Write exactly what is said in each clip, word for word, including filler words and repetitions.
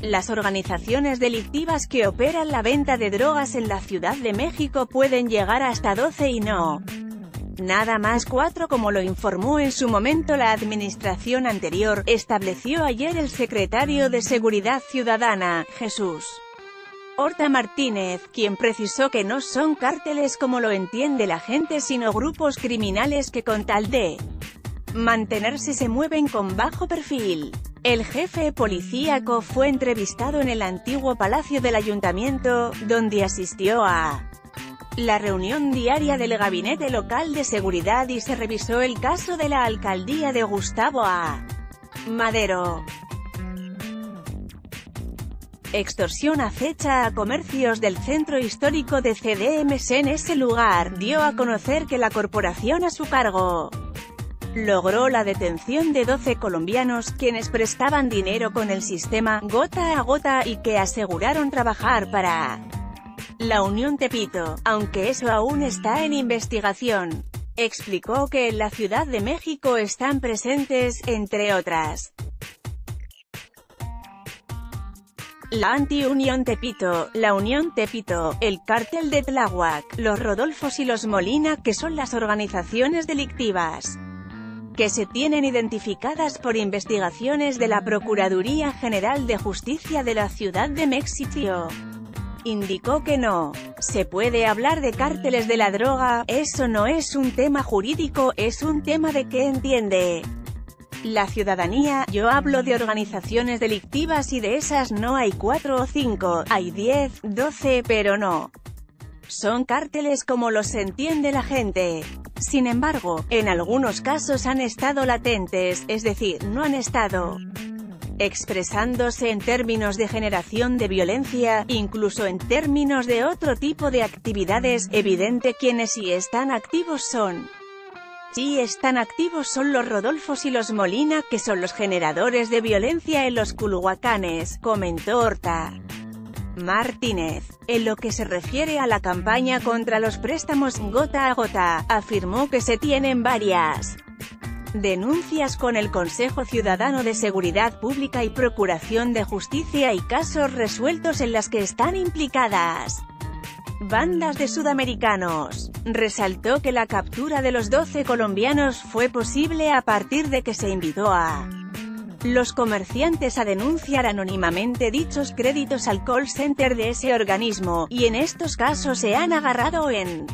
Las organizaciones delictivas que operan la venta de drogas en la Ciudad de México pueden llegar hasta doce y no nada más cuatro, como lo informó en su momento la administración anterior, estableció ayer el secretario de Seguridad Ciudadana, Jesús Horta Martínez, quien precisó que no son cárteles como lo entiende la gente, sino grupos criminales que con tal de mantenerse se mueven con bajo perfil. El jefe policíaco fue entrevistado en el antiguo Palacio del Ayuntamiento, donde asistió a la reunión diaria del Gabinete Local de Seguridad y se revisó el caso de la alcaldía de Gustavo A. Madero. Extorsión acecha a comercios del centro histórico de C D M S. En ese lugar, dio a conocer que la corporación a su cargo logró la detención de doce colombianos, quienes prestaban dinero con el sistema gota a gota y que aseguraron trabajar para la Unión Tepito, aunque eso aún está en investigación. Explicó que en la Ciudad de México están presentes, entre otras, la Anti-Unión Tepito, la Unión Tepito, el Cártel de Tláhuac, los Rodolfos y los Molina, que son las organizaciones delictivas que se tienen identificadas por investigaciones de la Procuraduría General de Justicia de la Ciudad de México. Indicó que no se puede hablar de cárteles de la droga, eso no es un tema jurídico, es un tema de qué entiende la ciudadanía. Yo hablo de organizaciones delictivas y de esas no hay cuatro o cinco, hay diez, doce, pero no son cárteles como los entiende la gente. Sin embargo, en algunos casos han estado latentes, es decir, no han estado expresándose en términos de generación de violencia, incluso en términos de otro tipo de actividades. Evidente quienes sí están activos son Sí están activos son los Rodolfos y los Molina, que son los generadores de violencia en los Culhuacanes, comentó Horta Martínez. En lo que se refiere a la campaña contra los préstamos gota a gota, afirmó que se tienen varias denuncias con el Consejo Ciudadano de Seguridad Pública y Procuración de Justicia y casos resueltos en las que están implicadas bandas de sudamericanos. Resaltó que la captura de los doce colombianos fue posible a partir de que se invitó a los comerciantes a denunciar anónimamente dichos créditos al call center de ese organismo, y en estos casos se han agarrado en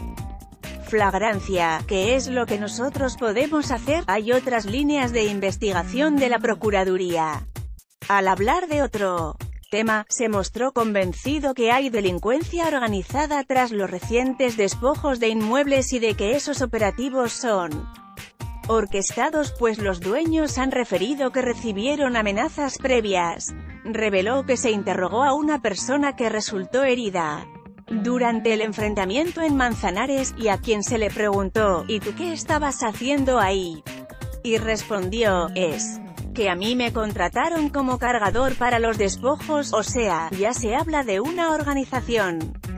flagrancia. ¿Qué es lo que nosotros podemos hacer? Hay otras líneas de investigación de la Procuraduría. Al hablar de otro tema, se mostró convencido que hay delincuencia organizada tras los recientes despojos de inmuebles y de que esos operativos son orquestados, pues los dueños han referido que recibieron amenazas previas. Reveló que se interrogó a una persona que resultó herida durante el enfrentamiento en Manzanares, y a quien se le preguntó, ¿y tú qué estabas haciendo ahí? Y respondió, es que a mí me contrataron como cargador para los despojos, o sea, ya se habla de una organización.